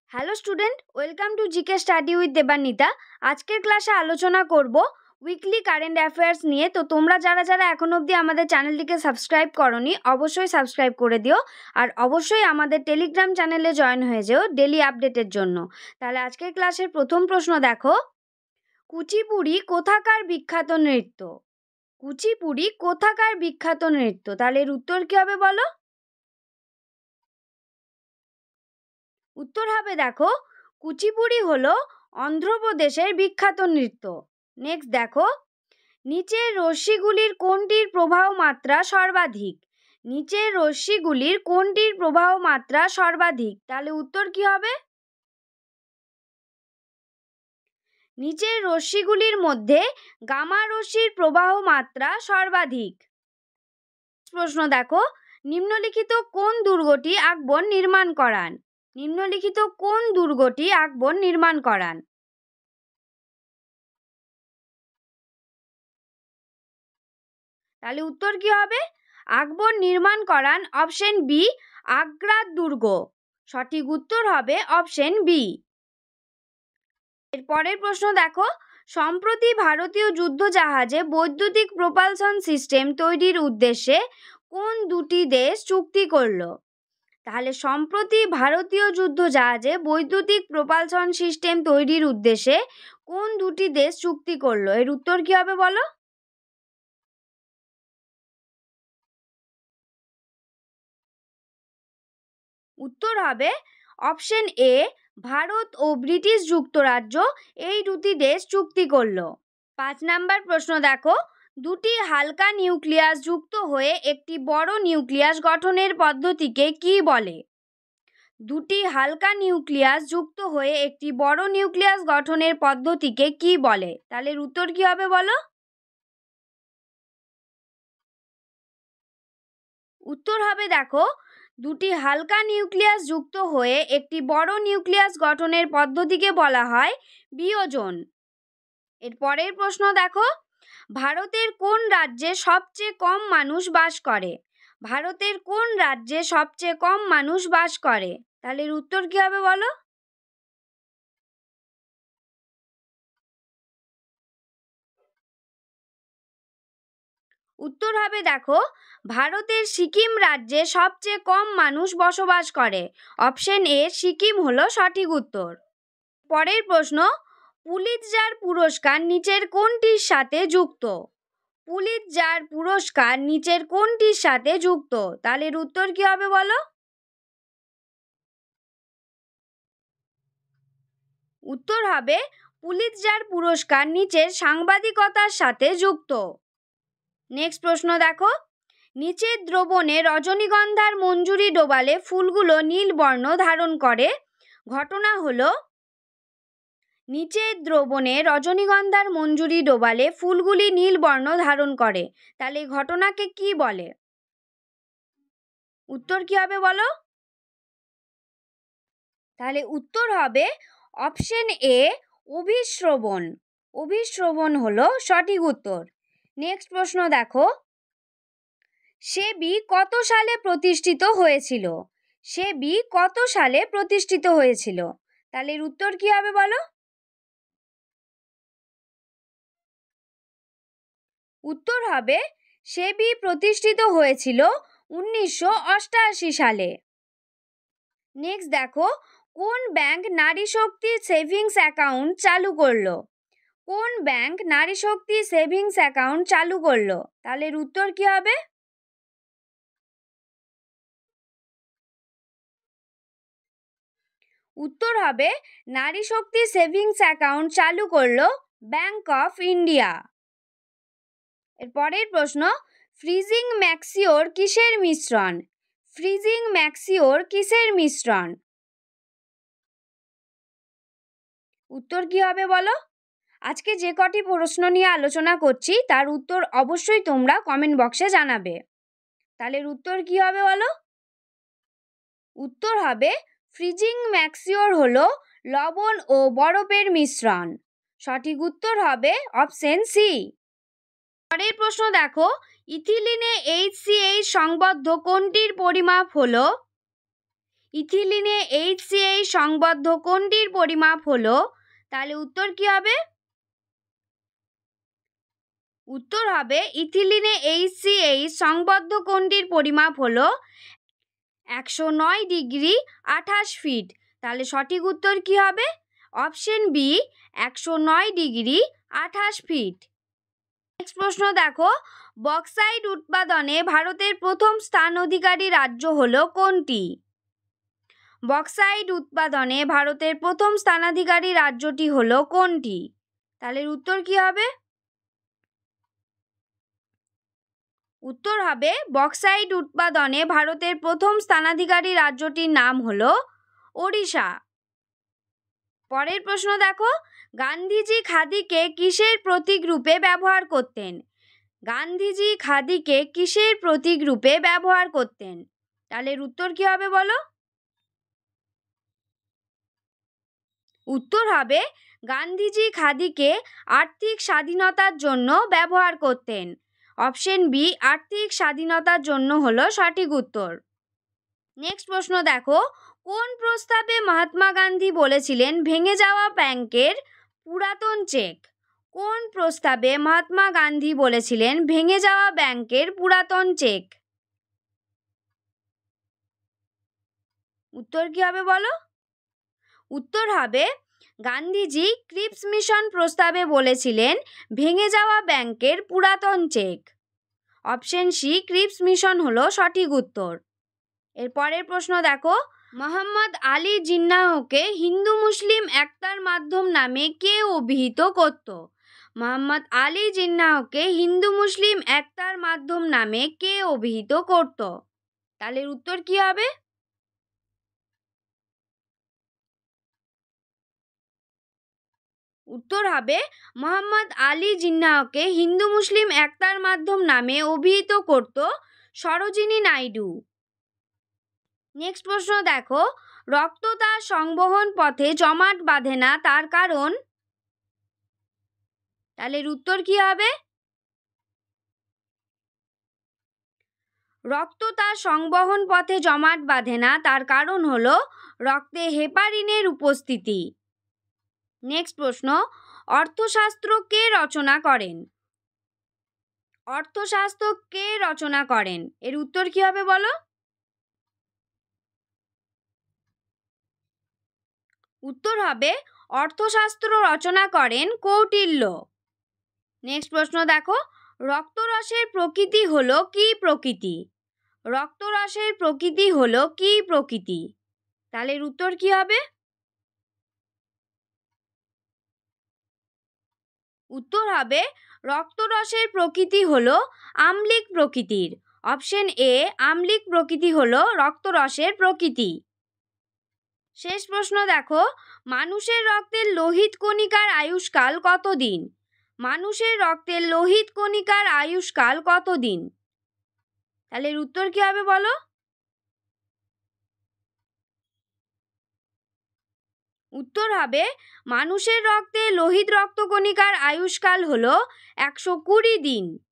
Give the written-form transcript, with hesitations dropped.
Hello student, welcome to GK study with Debanwita. আজকের ক্লাসে আলোচনা করব উইকলি কারেন্ট অ্যাফেয়ার্স নিয়ে। তো তোমরা যারা যারা এখন অবধি আমাদের চ্যানেলটিকে সাবস্ক্রাইব করোনি অবশ্যই সাবস্ক্রাইব করে দিও, আর অবশ্যই আমাদের টেলিগ্রাম চ্যানেলে জয়েন হয়ে যেও ডেলি আপডেটের জন্য। তাহলে আজকের ক্লাসের প্রথম প্রশ্ন দেখো, কুচিপুড়ি কোথাকার বিখ্যাত নৃত্য? কুচিপুড়ি কোথাকার বিখ্যাত নৃত্য? তাহলে এর উত্তর কি হবে বলো? উত্তর হবে দেখো, কুচিপুড়ি হলো অন্ধ্রপ্রদেশের বিখ্যাত নৃত্য। নেক্সট দেখো, নিচের রশ্মিগুলির কোনটির প্রবাহ মাত্রা সর্বাধিক? নিচের রশ্মিগুলির কোনটির প্রবাহ মাত্রা সর্বাধিক? তাহলে উত্তর কি হবে? নিচের রশ্মিগুলির মধ্যে গামা রশ্মির প্রবাহ মাত্রা সর্বাধিক। প্রশ্ন দেখো, নিম্নলিখিত কোন দুর্গটি আকবর নির্মাণ করান? নিম্নলিখিত কোন দুর্গটি আকবর নির্মাণ করান? তাহলে উত্তর কি হবে? আকবর নির্মাণ করান অপশন বি, আগ্রার দুর্গ। সঠিক উত্তর হবে অপশন বি। এর পরের প্রশ্ন দেখো, সম্প্রতি ভারতীয় যুদ্ধজাহাজে বৈদ্যুতিক প্রোপালশন সিস্টেম তৈরির উদ্দেশ্যে কোন দুটি দেশ চুক্তি করল? তাহলে সম্প্রতি ভারতীয় যুদ্ধজাহাজে বৈদ্যুতিক প্রোপালশন সিস্টেম তৈরির উদ্দেশ্যে কোন দুটি দেশ চুক্তি করলো? এর উত্তর কি হবে বলো? উত্তর হবে অপশন এ, ভারত ও ব্রিটিশ যুক্তরাজ্য এই দুটি দেশ চুক্তি করল। 5 নাম্বার প্রশ্ন দেখো, দুটি হালকা নিউক্লিয়াস যুক্ত হয়ে একটি বড় নিউক্লিয়াস গঠনের পদ্ধতিকে কি বলে? দুটি হালকা নিউক্লিয়াস যুক্ত হয়ে একটি বড় নিউক্লিয়াস গঠনের পদ্ধতিকে কি বলে? তাহলে উত্তর কি হবে বলো? উত্তর হবে দেখো, দুটি হালকা নিউক্লিয়াস যুক্ত হয়ে একটি বড় নিউক্লিয়াস গঠনের পদ্ধতিকে বলা হয় বিয়োজন। এর পরের প্রশ্ন দেখো, ভারতের কোন রাজ্যে সবচেয়ে কম মানুষ বাস করে? ভারতের কোন রাজ্যে সবচেয়ে কম মানুষ বাস করে? তাহলে এর উত্তর কি হবে বলো? উত্তর হবে দেখো, ভারতের সিকিম রাজ্যে সবচেয়ে কম মানুষ বসবাস করে। অপশন এ, সিকিম হলো সঠিক উত্তর। পরের প্রশ্ন, পুলিৎজার পুরস্কার নিচের কোনটির সাথে যুক্ত? পুলিৎজার পুরস্কার নিচের কোনটির সাথে যুক্ত? তাহলে এর উত্তর কি হবে বলো? উত্তর হবে পুলিৎজার পুরস্কার নিচের সাংবাদিকতার সাথে যুক্ত। নেক্সট প্রশ্ন দেখো, নিচের দ্রবণে রজনীগন্ধার মঞ্জুরি ডোবালে ফুলগুলো নীল বর্ণ ধারণ করে। ঘটনা হলো, নিচের দ্রবণে রজনীগন্ধার মঞ্জুরি ডোবালে ফুলগুলি নীল বর্ণ ধারণ করে। তাহলে এই ঘটনাকে কি বলে? উত্তর কি হবে বলো? তাহলে উত্তর হবে অপশন এ, অভিস্রবণ। অভিস্রবণ হলো সঠিক উত্তর। নেক্সট প্রশ্ন দেখো, সেবি কত সালে প্রতিষ্ঠিত হয়েছিল? সেবি কত সালে প্রতিষ্ঠিত হয়েছিল? তাহলে এর উত্তর কি হবে বলো? উত্তর হবে সেবি প্রতিষ্ঠিত হয়েছিল 1988 সালে। নেক্সট দেখো, কোন ব্যাংক নারী শক্তি সেভিংস অ্যাকাউন্ট চালু করলো? কোন ব্যাংক নারী শক্তি সেভিংস অ্যাকাউন্ট চালু করলো? তাহলে এর উত্তর কি হবে? উত্তর হবে নারী শক্তি সেভিংস অ্যাকাউন্ট চালু করলো ব্যাংক অফ ইন্ডিয়া। এর পরের প্রশ্ন, ফ্রিজিং ম্যাক্সিওর কিসের মিশ্রণ? ফ্রিজিং ম্যাক্সিওর কিসের মিশ্রণ? উত্তর কি হবে বলো? আজকে যে কটি প্রশ্ন নিয়ে আলোচনা করছি তার উত্তর অবশ্যই তোমরা কমেন্ট বক্সে জানাবে। তাহলে উত্তর কি হবে বলো? উত্তর হবে ফ্রিজিং ম্যাক্সিওর হলো লবণ ও বরফের মিশ্রণ। সঠিক উত্তর হবে অপশন সি। পরের প্রশ্ন দেখো, ইথিলিনে HCH সংবদ্ধ কোনটির পরিমাপ হলো? ইথিলিনে HCl সংবদ্ধ কোনটির পরিমাপ হলো? তাহলে উত্তর কি হবে? উত্তর হবে ইথিলিনে HCl সংবদ্ধ কোনটির পরিমাপ হলো 109 ডিগ্রি 28 ফিট। তাহলে সঠিক উত্তর কি হবে? Option B 109 degree 28 feet. Next প্রশ্ন দেখো, বক্সাইট উৎপাদনে ভারতের প্রথম স্থান অধিকারী রাজ্য হলো কোনটি? বক্সাইট উৎপাদনে ভারতের প্রথম স্থানাধিকারী রাজ্যটি হলো কোনটি? তাহলে উত্তর কি হবে? উত্তর হবে বক্সাইট উৎপাদনে ভারতের প্রথম স্থানাধিকারী রাজ্যটির নাম হলো ওড়িশা। পরের প্রশ্ন দেখো, গান্ধীজি খাদিকে কিসের প্রতীক রূপে ব্যবহার করতেন? গান্ধীজি খাদিকে কিসের প্রতীক রূপে ব্যবহার করতেন? তাহলে উত্তর কি হবে বলো? উত্তর হবে গান্ধীজি খাদিকে আর্থিক স্বাধীনতার জন্য ব্যবহার করতেন। অপশন বি আর্থিক স্বাধীনতার জন্য হলো সঠিক উত্তর। নেক্সট প্রশ্ন দেখো, কোন প্রস্তাবে মহাত্মা গান্ধী বলেছিলেন ভেঙে যাওয়া ব্যাংকের পুরাতন চেক? কোন প্রস্তাবে মহাত্মা গান্ধী বলেছিলেন ভেঙে যাওয়া ব্যাংকের পুরাতন চেক? উত্তর কি হবে বলো? উত্তর হবে গান্ধীজি ক্রিপস মিশন প্রস্তাবে বলেছিলেন ভেঙে যাওয়া ব্যাংকের পুরাতন cheque. Option C Cripps mission হলো সঠিক উত্তর। এর পরের প্রশ্ন দেখো, মোহাম্মদ আলী জিন্নাহকে হিন্দু মুসলিম একতার মাধ্যম নামে কে অভিহিত করত? মোহাম্মদ আলী জিন্নাহকে হিন্দু মুসলিম একতার মাধ্যম নামে কে অভিহিত করত? তাহলে উত্তর কি হবে? উত্তর হবে মোহাম্মদ আলী জিন্নাহকে হিন্দু মুসলিম একতার মাধ্যম নামে অভিহিত করত সরোজিনী নাইডু। নেক্সট প্রশ্ন দেখো, রক্ত তার সংবহন পথে জমাট বাঁধে না তার কারণ? তাহলে উত্তর কি হবে? রক্ত তার সংবহন পথে জমাট বাঁধে না তার কারণ হলো রক্তে হেপারিনের উপস্থিতি। নেক্সট প্রশ্ন, অর্থশাস্ত্র কে রচনা করেন? অর্থশাস্ত্র কে রচনা করেন? এর উত্তর কি হবে বলো? উত্তর হবে অর্থশাস্ত্র রচনা করেন কৌটিল্য। নেক্সট প্রশ্ন দেখো, রক্তরসের প্রকৃতি হলো কি প্রকৃতি? রক্তরসের প্রকৃতি হলো কি প্রকৃতি? তাহলে উত্তর কি হবে? উত্তর হবে রক্তরসের প্রকৃতি হলো আম্লিক প্রকৃতির। অপশন এ আম্লিক প্রকৃতি হলো রক্তরসের প্রকৃতি। শেষ প্রশ্ন দেখো, মানুষের রক্তের লোহিত কণিকার আয়ুষ্কাল কতদিন? মানুষের রক্তের লোহিত কণিকার আয়ুষ্কাল কতদিন? তাহলে উত্তর কি হবে বলো? উত্তর হবে মানুষের রক্তে লোহিত রক্তকণিকার আয়ুষ্কাল হলো 120 দিন।